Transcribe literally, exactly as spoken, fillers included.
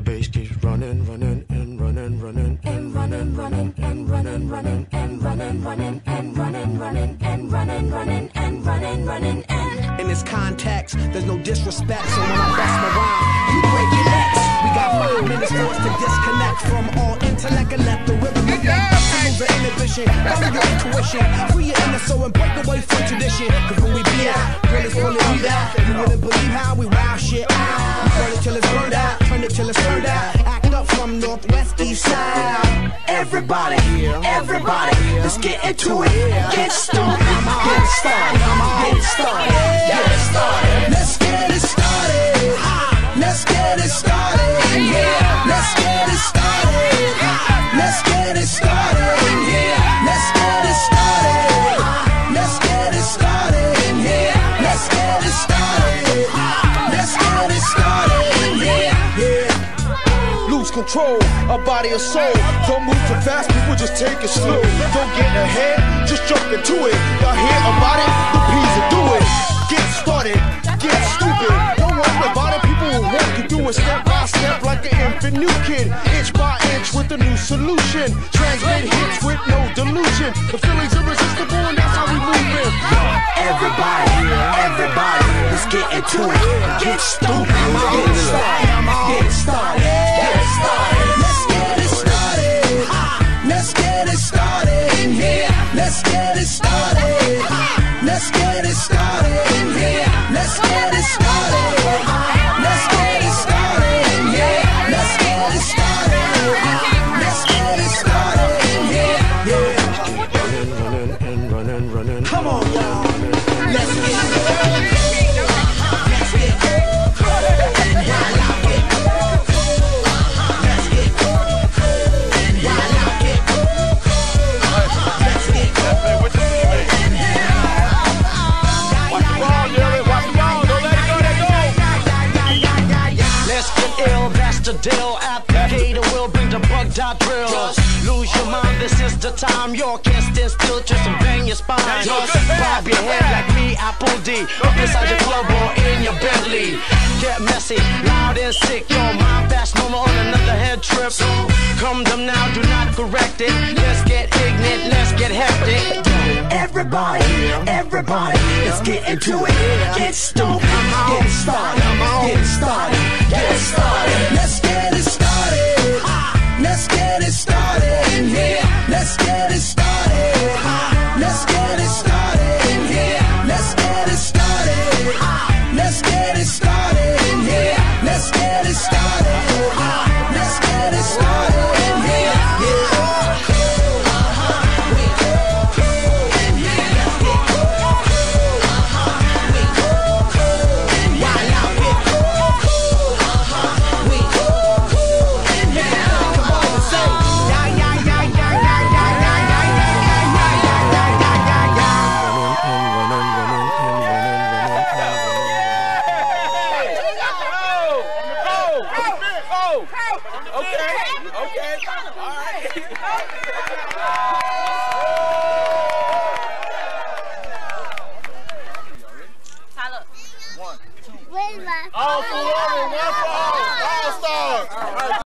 bass keeps running, running, and running, running, and running, running, and running, running, and running, running, and running, running, and running, running, and running, running, and in this context, there's no disrespect, so when I bust my rhyme, you break your necks. We got five minutes for us to disconnect from all intellect and let the rhythm affect us to lose the inhibition. Follow your intuition, free your inner soul and break away from tradition. Cause when we be out, girl, it's gonna be that. You wouldn't believe how we wow shit out. We burn it till it's burned out, turn it till it's turned out. Act up from northwest, east side. Everybody, everybody, let's get into it. Get started, get started, get started, get started. Let's get it started. Let's get it started in here. Let's get it started. Let's get it started in here. Let's get it started. Let's get it started in here. Let's get it started. Let's get it started in here. Yeah. Lose control of body or soul. Don't move too fast, people just take it slow. Don't get ahead, just jump into it. Y'all hear about it? The P's will do it. Get started, get stupid. Don't worry about it, people will walk you through it step by step like an infant new kid. Inch by inch with a new solution. Transmit hits with no delusion. The feeling's irresistible and that's how we move in. Everybody, everybody, let's get into it. Get stupid, get started, get started, get started. Let's get it started. Let's get it started in here. Let's get it started. Let's get it started in here. Let's get it started. Let's get it started in here. Let's get it started. Let's get it started in here. Yeah. running, running, and running, running. Come on, y'all. Let's get it. Deal, applicator will bring the bug dot drill. Lose your mind, this is the time. You can't stand still, just bang your spine. Just bob your head like me, Apple D. Up inside your club or in your Bentley. Get messy, loud and sick. Your mind fast, no more on another head trip. So come them now, do not correct it. Let's get ignorant, let's get hectic. Everybody, everybody, let's get into it. Get stupid, get started, get started, get started. Let's get it started. Let's get it started in here. Let's get it started. Let's get it started in here. Let's get it started. Let's get it started in here. Let's get it started. Let's get it started in here. Yeah. All for one, one for all. All stars.